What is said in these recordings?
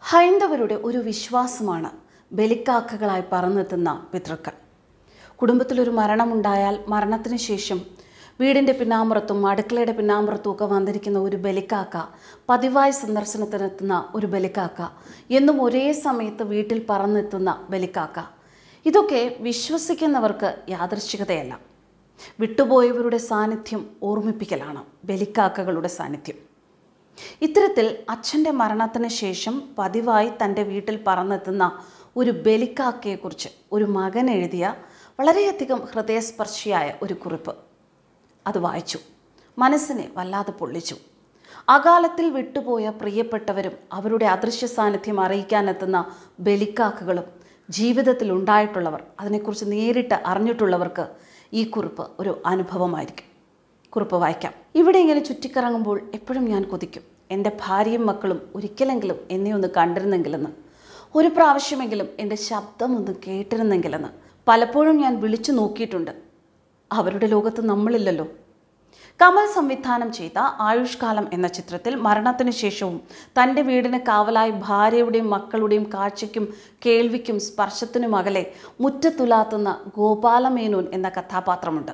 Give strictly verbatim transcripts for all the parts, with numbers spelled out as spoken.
ഹൈന്ദവരുടെ ഒരു വിശ്വാസമാണ് ബലിക്കാക്കകളായി പറന്നെത്തുന്ന പിതൃക്കൾ. കുടുംബത്തിലൊരു മരണമുണ്ടായാൽ മരണത്തിന് ശേഷം വീടിൻ്റെ പിന്നാമ്പുറത്തും അടുക്കളയുടെ പിന്നാമ്പുറത്തും ഒക്കെ വന്നിരിക്കുന്ന ഒരു ബലിക്കാക്ക, പതിവായി സന്ദർശനത്തിനെത്തുന്ന ഒരു ബലിക്കാക്ക, എന്നും ഒരേ സമയത്ത് വീട്ടിൽ പറന്നെത്തുന്ന ബലിക്കാക്ക, ഇതൊക്കെ വിശ്വസിക്കുന്നവർക്ക് യാദൃശ്ചികതയല്ല. വിട്ടുപോയവരുടെ സാന്നിധ്യം ഓർമ്മിപ്പിക്കലാണ് ബലിക്കാക്കകളുടെ സാന്നിധ്യം. ഇത്തരത്തിൽ അച്ഛൻ്റെ മരണത്തിന് ശേഷം പതിവായി തൻ്റെ വീട്ടിൽ പറന്നെത്തുന്ന ഒരു ബലിക്കാക്കയെക്കുറിച്ച് ഒരു മകൻ എഴുതിയ വളരെയധികം ഹൃദയസ്പർശിയായ ഒരു കുറിപ്പ് അത് വായിച്ചു. മനസ്സിനെ വല്ലാതെ പൊള്ളിച്ചു. അകാലത്തിൽ വിട്ടുപോയ പ്രിയപ്പെട്ടവരും അവരുടെ അദൃശ്യ സാന്നിധ്യം അറിയിക്കാനെത്തുന്ന ബലിക്കാക്കകളും ജീവിതത്തിൽ ഉണ്ടായിട്ടുള്ളവർ, അതിനെക്കുറിച്ച് നേരിട്ട് അറിഞ്ഞിട്ടുള്ളവർക്ക് ഈ കുറിപ്പ് ഒരു അനുഭവമായിരിക്കും. കുറിപ്പ് വായിക്കാം. ഇവിടെ ഇങ്ങനെ ചുറ്റിക്കറങ്ങുമ്പോൾ എപ്പോഴും ഞാൻ കൊതിക്കും, എൻ്റെ ഭാര്യയും മക്കളും ഒരിക്കലെങ്കിലും എന്നെ ഒന്ന് കണ്ടിരുന്നെങ്കിലെന്ന്, ഒരു പ്രാവശ്യമെങ്കിലും എൻ്റെ ശബ്ദം ഒന്ന് കേട്ടിരുന്നെങ്കിലെന്ന്. പലപ്പോഴും ഞാൻ വിളിച്ചു നോക്കിയിട്ടുണ്ട്. അവരുടെ ലോകത്ത് നമ്മളില്ലല്ലോ. കമൽ സംവിധാനം ചെയ്ത ആയുഷ്കാലം എന്ന ചിത്രത്തിൽ മരണത്തിന് ശേഷവും തൻ്റെ വീടിന് കാവലായി ഭാര്യയുടെയും മക്കളുടെയും കാഴ്ചയ്ക്കും കേൾവിക്കും സ്പർശത്തിനും അകലെ മുറ്റത്തുലാത്തുന്ന ഗോപാലമേനോൻ എന്ന കഥാപാത്രമുണ്ട്.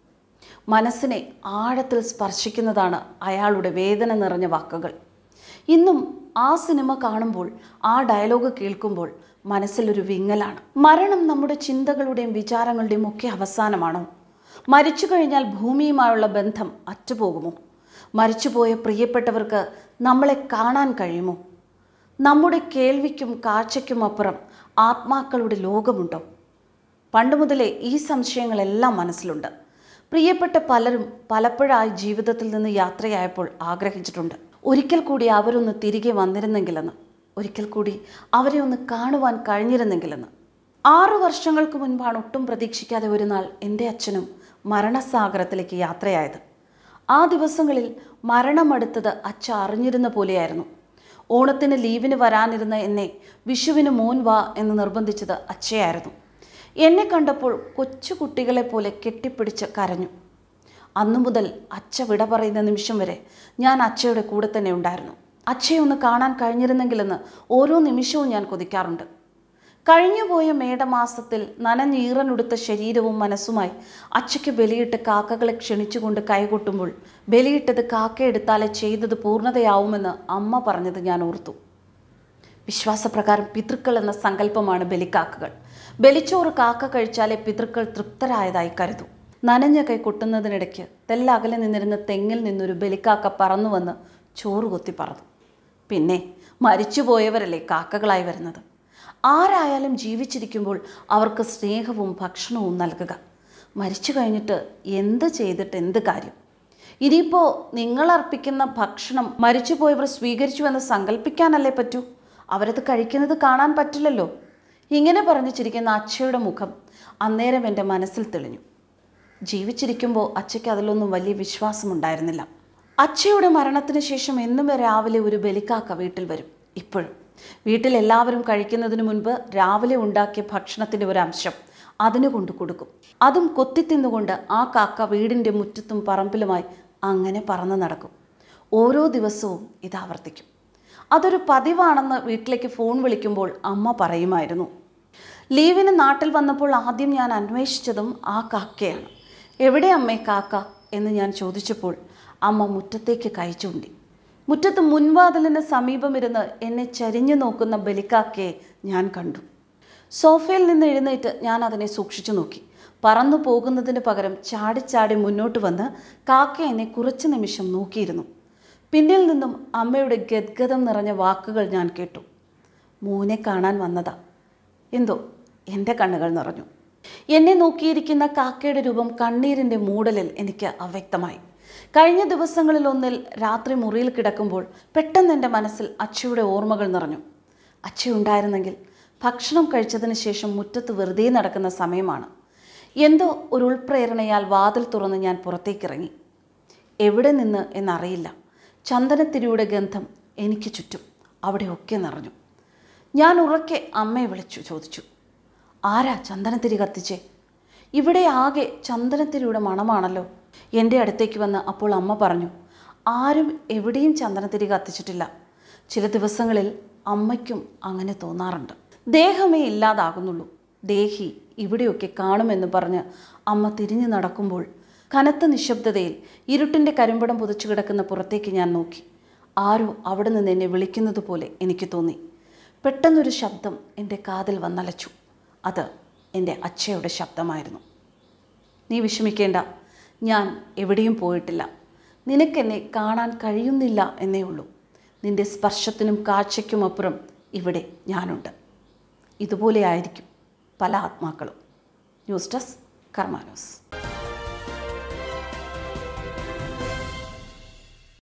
മനസ്സിനെ ആഴത്തിൽ സ്പർശിക്കുന്നതാണ് അയാളുടെ വേദന നിറഞ്ഞ വാക്കുകൾ. ഇന്നും ആ സിനിമ കാണുമ്പോൾ, ആ ഡയലോഗ് കേൾക്കുമ്പോൾ മനസ്സിലൊരു വിങ്ങലാണ്. മരണം നമ്മുടെ ചിന്തകളുടെയും വിചാരങ്ങളുടെയും ഒക്കെ അവസാനമാണോ? മരിച്ചു കഴിഞ്ഞാൽ ഭൂമിയുമായുള്ള ബന്ധം അറ്റുപോകുമോ? മരിച്ചുപോയ പ്രിയപ്പെട്ടവർക്ക് നമ്മളെ കാണാൻ കഴിയുമോ? നമ്മുടെ കേൾവിക്കും കാഴ്ചയ്ക്കും അപ്പുറം ആത്മാക്കളുടെ ലോകമുണ്ടോ? പണ്ട് മുതലേ ഈ സംശയങ്ങളെല്ലാം മനസ്സിലുണ്ട്. പ്രിയപ്പെട്ട പലരും പലപ്പോഴായി ജീവിതത്തിൽ നിന്ന് യാത്രയായപ്പോൾ ആഗ്രഹിച്ചിട്ടുണ്ട്, ഒരിക്കൽ കൂടി അവരൊന്ന് തിരികെ വന്നിരുന്നെങ്കിലെന്ന്, ഒരിക്കൽ കൂടി അവരെ ഒന്ന് കാണുവാൻ കഴിഞ്ഞിരുന്നെങ്കിലെന്ന്. ആറു വർഷങ്ങൾക്ക് മുൻപാണ് ഒട്ടും പ്രതീക്ഷിക്കാതെ ഒരു നാൾ എൻ്റെ അച്ഛനും മരണസാഗരത്തിലേക്ക് യാത്രയായത്. ആ ദിവസങ്ങളിൽ മരണമടുത്തത് അച്ഛ അറിഞ്ഞിരുന്ന പോലെയായിരുന്നു. ഓണത്തിന് ലീവിന് വരാനിരുന്ന എന്നെ വിഷുവിന് മോൻ വാ എന്ന് നിർബന്ധിച്ചത് അച്ഛയായിരുന്നു. എന്നെ കണ്ടപ്പോൾ കൊച്ചു കുട്ടികളെ പോലെ കെട്ടിപ്പിടിച്ച് കരഞ്ഞു. അന്നു മുതൽ അച്ഛ വിട പറയുന്ന നിമിഷം വരെ ഞാൻ അച്ഛയുടെ കൂടെ തന്നെ ഉണ്ടായിരുന്നു. അച്ഛയെ ഒന്ന് കാണാൻ കഴിഞ്ഞിരുന്നെങ്കിലെന്ന് ഓരോ നിമിഷവും ഞാൻ കൊതിക്കാറുണ്ട്. കഴിഞ്ഞുപോയ മേടമാസത്തിൽ നനഞ്ഞീറനുടുത്ത ശരീരവും മനസ്സുമായി അച്ഛയ്ക്ക് ബലിയിട്ട് കാക്കകളെ ക്ഷണിച്ചുകൊണ്ട് കൈകൊട്ടുമ്പോൾ ബലിയിട്ടത് കാക്കയെടുത്താലേ ചെയ്തത് പൂർണ്ണതയാവുമെന്ന് അമ്മ പറഞ്ഞത് ഞാൻ ഓർത്തു. വിശ്വാസപ്രകാരം പിതൃക്കൾ എന്ന സങ്കല്പമാണ് ബലിക്കാക്കകൾ. ബലിച്ചോറ് കാക്ക കഴിച്ചാലേ പിതൃക്കൾ തൃപ്തരായതായി കരുതൂ. നനഞ്ഞ കൈ കൊട്ടുന്നതിനിടയ്ക്ക് തെല്ലകലെ നിന്നിരുന്ന തെങ്ങിൽ നിന്നൊരു ബലിക്കാക്ക പറന്നു വന്ന് ചോറ് കൊത്തി പറന്നു. പിന്നെ മരിച്ചുപോയവരല്ലേ കാക്കകളായി വരുന്നത്. ആരായാലും ജീവിച്ചിരിക്കുമ്പോൾ അവർക്ക് സ്നേഹവും ഭക്ഷണവും നൽകുക. മരിച്ചു കഴിഞ്ഞിട്ട് എന്ത് ചെയ്തിട്ട് എന്ത് കാര്യം? ഇനിയിപ്പോൾ നിങ്ങളർപ്പിക്കുന്ന ഭക്ഷണം മരിച്ചുപോയവർ സ്വീകരിച്ചുവെന്ന് സങ്കല്പിക്കാനല്ലേ പറ്റൂ. അവരത് കഴിക്കുന്നത് കാണാൻ പറ്റില്ലല്ലോ. ഇങ്ങനെ പറഞ്ഞു ചിരിക്കുന്ന അച്ഛയുടെ മുഖം അന്നേരം എൻ്റെ മനസ്സിൽ തെളിഞ്ഞു. ജീവിച്ചിരിക്കുമ്പോൾ അച്ഛയ്ക്ക് അതിലൊന്നും വലിയ വിശ്വാസമുണ്ടായിരുന്നില്ല. അച്ഛയുടെ മരണത്തിന് ശേഷം എന്നും രാവിലെ ഒരു ബലിക്കാക്ക വീട്ടിൽ വരും. ഇപ്പോഴും വീട്ടിൽ എല്ലാവരും കഴിക്കുന്നതിന് മുൻപ് രാവിലെ ഉണ്ടാക്കിയ ഭക്ഷണത്തിൻ്റെ ഒരു അംശം അതിനു കൊണ്ട് കൊടുക്കും. അതും കൊത്തിത്തിന്നുകൊണ്ട് ആ കാക്ക വീടിൻ്റെ മുറ്റത്തും പറമ്പിലുമായി അങ്ങനെ പറന്ന് നടക്കും. ഓരോ ദിവസവും ഇത് ആവർത്തിക്കും. അതൊരു പതിവാണെന്ന് വീട്ടിലേക്ക് ഫോൺ വിളിക്കുമ്പോൾ അമ്മ പറയുമായിരുന്നു. ലീവിന് നാട്ടിൽ വന്നപ്പോൾ ആദ്യം ഞാൻ അന്വേഷിച്ചതും ആ കാക്കയാണ്. എവിടെ അമ്മേ കാക്ക എന്ന് ഞാൻ ചോദിച്ചപ്പോൾ അമ്മ മുറ്റത്തേക്ക് കൈ ചൂണ്ടി. മുറ്റത്ത് മുൻവാതിലിന് സമീപമിരുന്ന് എന്നെ ചരിഞ്ഞു നോക്കുന്ന ബലിക്കാക്കയെ ഞാൻ കണ്ടു. സോഫയിൽ നിന്ന് എഴുന്നേറ്റ് ഞാൻ അതിനെ സൂക്ഷിച്ചു നോക്കി. പറന്നു പോകുന്നതിന് പകരം ചാടിച്ചാടി മുന്നോട്ട് വന്ന് കാക്ക എന്നെ കുറച്ച് നിമിഷം നോക്കിയിരുന്നു. പിന്നിൽ നിന്നും അമ്മയുടെ ഗദ്ഗതം നിറഞ്ഞ വാക്കുകൾ ഞാൻ കേട്ടു. മോനെ കാണാൻ വന്നതാ. എന്തോ എൻ്റെ കണ്ണുകൾ നിറഞ്ഞു. എന്നെ നോക്കിയിരിക്കുന്ന കാക്കയുടെ രൂപം കണ്ണീരിൻ്റെ മൂടലിൽ എനിക്ക് അവ്യക്തമായി. കഴിഞ്ഞ ദിവസങ്ങളിൽ ഒന്നിൽ രാത്രി മുറിയിൽ കിടക്കുമ്പോൾ പെട്ടെന്ന് എൻ്റെ മനസ്സിൽ അച്ഛയുടെ ഓർമ്മകൾ നിറഞ്ഞു. അച്ഛയുണ്ടായിരുന്നെങ്കിൽ ഭക്ഷണം കഴിച്ചതിന് ശേഷം മുറ്റത്ത് വെറുതെ നടക്കുന്ന സമയമാണ്. എന്തോ ഒരു ഉൾപ്രേരണയാൽ വാതിൽ തുറന്ന് ഞാൻ പുറത്തേക്കിറങ്ങി. എവിടെ നിന്ന് എന്നറിയില്ല. ചന്ദനത്തിരിയുടെ ഗന്ധം എനിക്ക് ചുറ്റും അവിടെയൊക്കെ നിറഞ്ഞു. ഞാൻ ഉറക്കെ അമ്മയെ വിളിച്ചു ചോദിച്ചു, ആരാ ചന്ദനത്തിരി കത്തിച്ചേ? ഇവിടെ ആകെ ചന്ദനത്തിരിയുടെ മണമാണല്ലോ. എൻ്റെ അടുത്തേക്ക് വന്ന് അപ്പോൾ അമ്മ പറഞ്ഞു, ആരും എവിടെയും ചന്ദനത്തിരി കത്തിച്ചിട്ടില്ല. ചില ദിവസങ്ങളിൽ അമ്മയ്ക്കും അങ്ങനെ തോന്നാറുണ്ട്. ദേഹമേ ഇല്ലാതാകുന്നുള്ളൂ, ദേഹി ഇവിടെയൊക്കെ കാണുമെന്ന് പറഞ്ഞ് അമ്മ തിരിഞ്ഞു നടക്കുമ്പോൾ കനത്ത നിശബ്ദതയിൽ ഇരുട്ടിൻ്റെ കരിമ്പടം പുതച്ചു കിടക്കുന്ന പുറത്തേക്ക് ഞാൻ നോക്കി. ആരോ അവിടെ നിന്ന് എന്നെ വിളിക്കുന്നത് പോലെ എനിക്ക് തോന്നി. പെട്ടെന്നൊരു ശബ്ദം എൻ്റെ കാതിൽ വന്നലച്ചു. അത് എൻ്റെ അച്ഛയുടെ ശബ്ദമായിരുന്നു. നീ വിഷമിക്കേണ്ട, ഞാൻ എവിടെയും പോയിട്ടില്ല. നിനക്കെന്നെ കാണാൻ കഴിയുന്നില്ല എന്നേ ഉള്ളൂ. നിൻ്റെ സ്പർശത്തിനും കാഴ്ചയ്ക്കുമപ്പുറം ഇവിടെ ഞാനുണ്ട്. ഇതുപോലെ ആയിരിക്കും പല ആത്മാക്കളും. News desk Karma news.